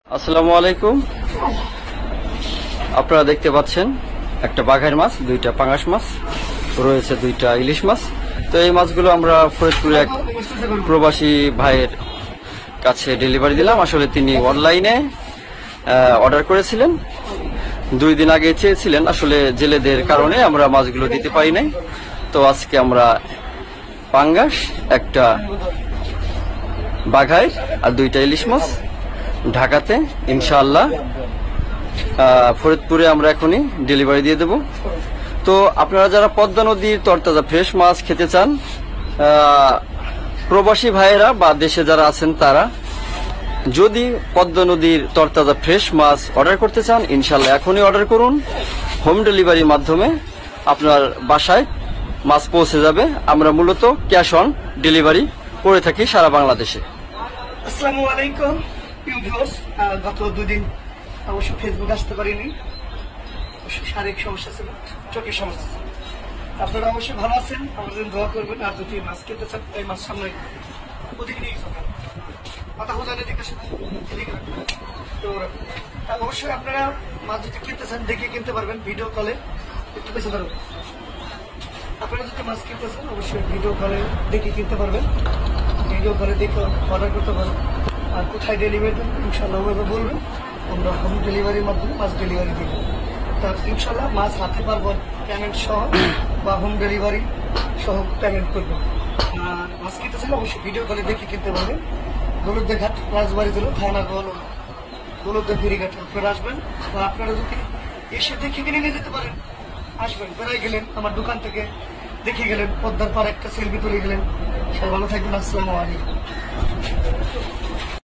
আসসালামু আলাইকুম। আপনারা দেখতে পাচ্ছেন একটা বাঘের মাছ, দুইটা পাঙাশ মাছ রয়েছে, দুইটা ইলিশ মাছ। তো এই মাছগুলো আমরা ফরিদপুরে এক প্রবাসী ভাইয়ের কাছে ডেলিভারি দিলাম। আসলে তিনি অনলাইনে অর্ডার করেছিলেন, 2 দিন আগে চেয়েছিলেন। আসলে জেলেদের কারণে আমরা মাছগুলো দিতে পারি নাই। তো আজকে আমরা পাঙ্গাস, একটা বাঘাই আর 2টা ইলিশ মাছ ঢাকাতে ইনশাআল্লাহ ফরিদপুরে আমরা এখনই ডেলিভারি দিয়ে দেব। তো আপনারা যারা পদ্মা নদীর তরতাজা ফ্রেশ মাছ খেতে চান, প্রবাসী ভাইয়েরা বা দেশে যারা আছেন তারা যদি পদ্মা নদীর তরতাজা ফ্রেশ মাছ অর্ডার করতে চান, ইনশাআল্লাহ এখনই অর্ডার করুন। হোম ডেলিভারির মাধ্যমে আপনার বাসায় মাছ পৌঁছে যাবে। আমরা মূলত ক্যাশ অন ডেলিভারি করে থাকি সারা বাংলাদেশে। আসসালামু আলাইকুম ভিউয়ার্স। গত 2 দিন অবশ্য ফেসবুক আসতে পারিনি, শারীরিক সমস্যা ছিল, চোখের সমস্যা ছিল। আপনারা অবশ্যই ভালো আছেন, আমাদের দোয়া করবেন। আর যদি মাছ খেতে চান, এই মাছ সামনে ওদিকে নিয়ে কথা বোঝানো দিকে তো অবশ্যই আপনারা মাছ যদি কিনতে চান দেখে কিনতে পারবেন, ভিডিও কলে একটু বেশি ধরুন। আপনারা যদি মাছ কিনতে চান অবশ্যই ভিডিও কলে দেখে কিনতে পারবেন, ভিডিও কলে দেখে অর্ডার করতে পারবেন। আর কোথায় ডেলিভারি দেবেন ইনশাল্লাহ ওভাবে বলবেন, আমরা হোম ডেলিভারির মাধ্যমে মাছ ডেলিভারি দেব। তা ইনশাল্লাহ মাছ হাতে পারবেন পেমেন্ট সহ বা হোম ডেলিভারি সহ পেমেন্ট করবেন। আর মাছ কিনতে চাইলে অবশ্যই ভিডিও কলে দেখে কিনতে পারবেন। দৌলতদিয়া ঘাট, রাজবাড়ি দিল, থানা দৌলতদিয়া ফেরিঘাটে আপনারা আসবেন। বা আপনারা যদি এসে দেখে কিনে নিয়ে যেতে পারেন, আসবেন। বেড়াই গেলেন, আমার দোকান থেকে দেখে গেলেন, পদ্মার পার একটা সেলফি তুলে গেলেন। সবাই ভালো থাকবেন। আসসালামু আলাইকুম।